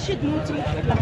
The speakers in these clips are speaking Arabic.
شد موتي.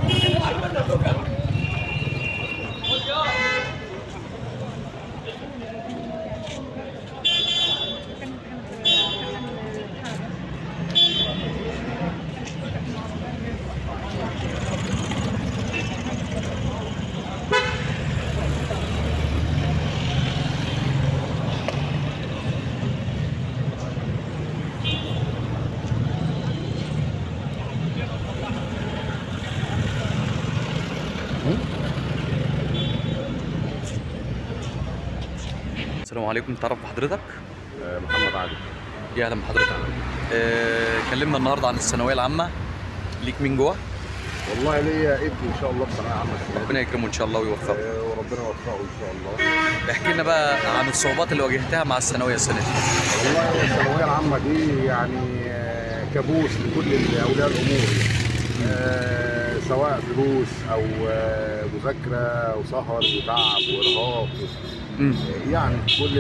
السلام عليكم، تعرف بحضرتك؟ محمد علي. يا اهلا بحضرتك. كلمنا النهارده عن الثانويه العامه، ليك مين جوه؟ والله ليا ابني ان شاء الله في ثانويه عامه السنه دي. ربنا يكرمه ان شاء الله ويوفقه. وربنا يوفقه ان شاء الله. احكي لنا بقى عن الصعوبات اللي واجهتها مع الثانويه السنه دي. والله الثانويه العامه دي يعني كابوس لكل اولياء الامور، سواء دروس او مذاكره وسهر وتعب وارهاق، يعني كل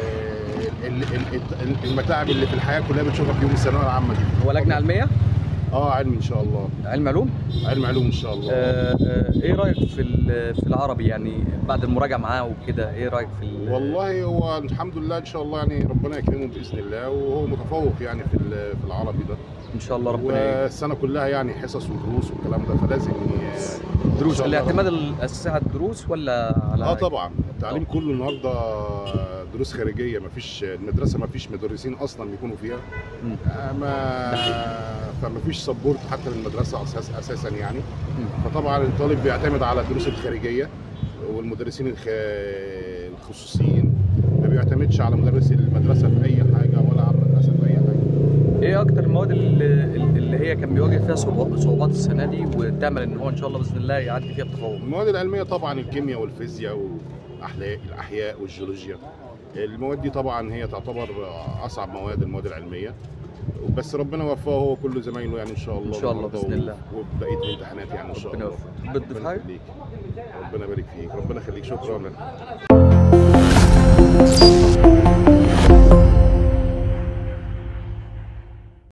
المتاعب اللي في الحياه كلها بتشوفها في يوم الثانويه العامه دي. هو لجنه علميه؟ علمي ان شاء الله. علم علوم؟ علم علوم ان شاء الله. ايه رايك في العربي يعني بعد المراجعه معاه وكده؟ ايه رايك والله هو الحمد لله ان شاء الله، يعني ربنا يكرمه باذن الله، وهو متفوق يعني في العربي ده ان شاء الله. ربنا يكرمه. والسنه كلها يعني حصص ودروس والكلام ده، فلازم دروس. الاعتماد الاساسي على الدروس ولا على طبعا التعليم كله النهارده دروس خارجيه، المدرسه ما فيش مدرسين اصلا بيكونوا فيها. فما فيش سبورت حتى للمدرسه اساسا يعني. فطبعا الطالب بيعتمد على الدروس الخارجيه، والمدرسين الخصوصيين ما بيعتمدش على مدرس المدرسه في اي حاجه ولا على المدرسه في اي حاجه. ايه اكتر المواد اللي هي كان بيواجه فيها صعوبات السنه دي، وتامل ان هو ان شاء الله باذن الله يعدي فيها بتفوق؟ المواد العلميه طبعا الكيمياء والفيزياء والاحياء والجيولوجيا. المواد دي طبعا هي تعتبر اصعب المواد العلميه، بس ربنا وفقه هو كل زمايله يعني ان شاء الله. ان شاء الله باذن الله. وبقيه الامتحانات يعني ان شاء الله. بتضيف حاجه؟ ربنا يبارك فيك، ربنا يخليك، شكرا.